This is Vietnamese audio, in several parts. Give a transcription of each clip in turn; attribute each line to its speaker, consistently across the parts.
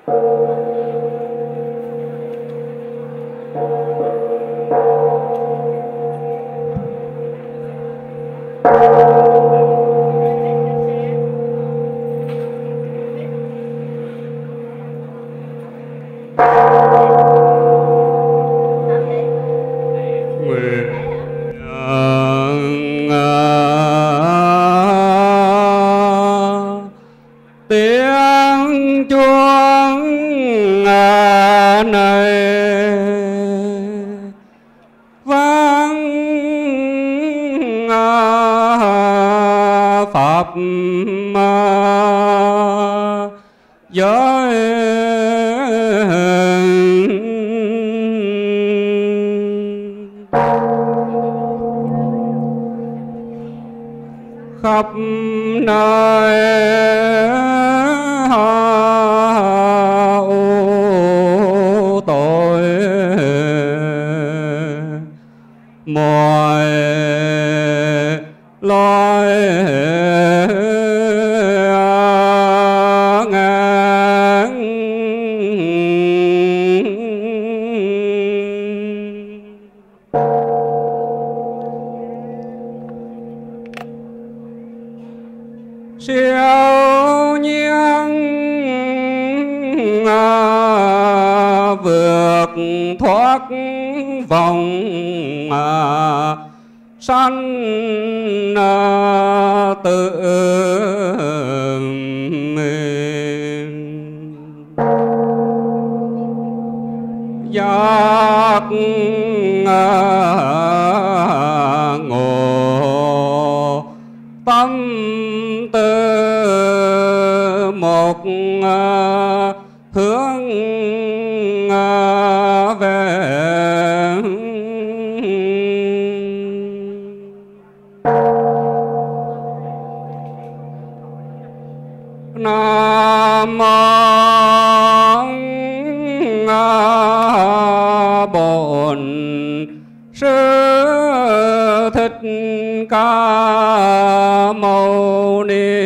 Speaker 1: khắp nơi tội mọi loài ngang siêu nhiên vượt thoát vòng sanh tự mình giác ngộ tâm tư một hướng về Nam mô Bổn Sư Thích Ca Mâu Ni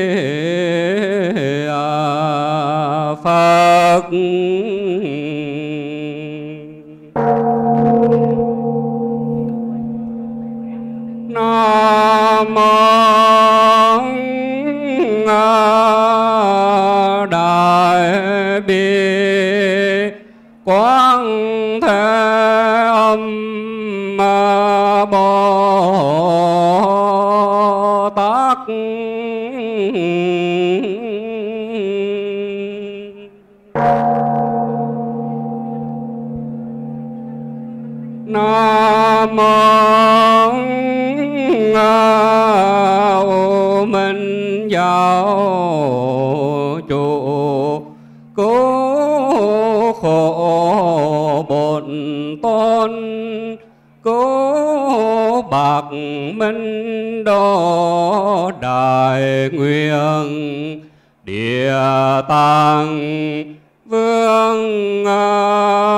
Speaker 1: Phật. Nam mô Đại Bi Quán Thế Âm Bồ Tát. Nam mô U Minh Giáo Chủ cứu khổ Bổn Tôn cứu Bạc Minh Đô Đại Nguyện Địa Tạng Vương